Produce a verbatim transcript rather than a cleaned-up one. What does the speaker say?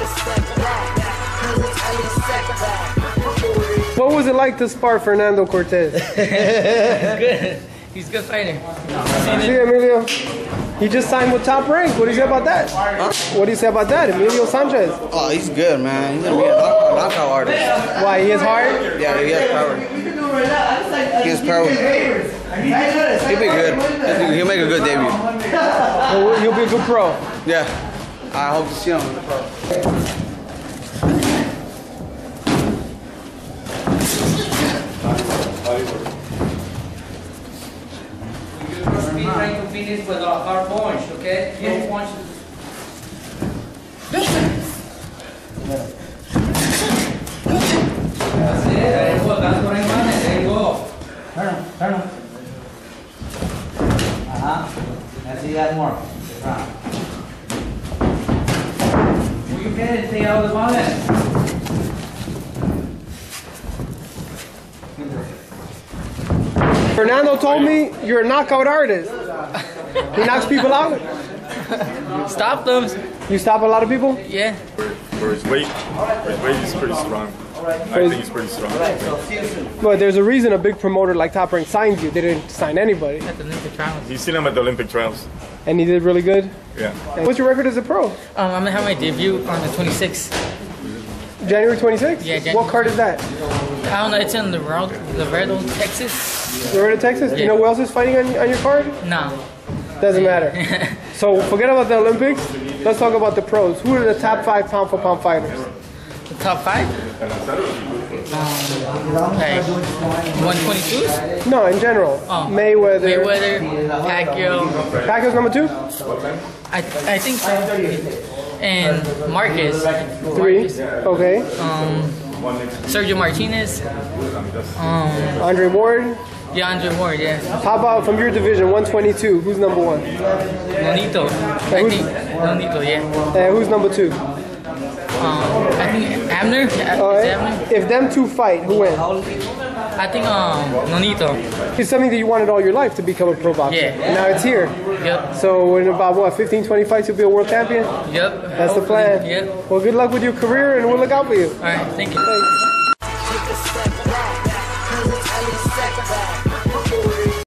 What was it like to spar Fernando Cortez? He's good. He's a good fighter. See, Emilio? He just signed with Top Rank. What do you say about that? Huh? What do you say about that, Emilio Sanchez? Oh, he's good, man. He's gonna be a knock- knockout artist. Why? He is hard? Yeah, he has power. He has power. He'll be good. He'll make a good debut. He'll, he'll be a good pro. Yeah. I hope to see him in the pro. Speed trying to finish with a hard punch, okay? No punches. That's it. There you go. That's what I wanted. There you go. Turn him. Turn him. Uh-huh. Let's see that more. Round. Will you get it? Stay out of the balance. Fernando told me you're a knockout artist. He knocks people out? Stop them. You stop a lot of people? Yeah. For his weight, for his weight he's pretty strong. I think he's pretty strong. But there's a reason a big promoter like Top Rank signed you. They didn't sign anybody. At the Olympic trials. He's seen him at the Olympic trials. And he did really good? Yeah. And what's your record as a pro? Um, I'm gonna have my debut on the twenty-sixth. January twenty-sixth? Yeah, January. What card is that? I don't know. It's in Laredo, Laredo, Texas. Laredo, Texas? Do you Yeah. know who else is fighting on, on your card? No. Doesn't matter. So forget about the Olympics. Let's talk about the pros. Who are the top five pound for pound fighters? The top five? Um, like one twenty-twos? No, in general. Oh. Mayweather. Mayweather, Pacquiao. Pacquiao's number two? I I think so. And Marquez. Three. Marquez. Okay. Um, Sergio Martinez. Um, Andre Ward. DeAndre Ward, yeah. How about from your division, one twenty-two? Who's number one? Nonito. I who's- think Nonito, yeah. And who's number two? Um, I think Abner. Is All right. Abner? If them two fight, who wins? I think um Nonito. It's something that you wanted all your life to become a pro boxer. Yeah. And now it's here. Yep. So in about what, fifteen, twenty fights, you'll be a world champion? Yep. That's the plan. Yep. Well, good luck with your career, and we'll look out for you. All right. Thank you. Thanks. Take a step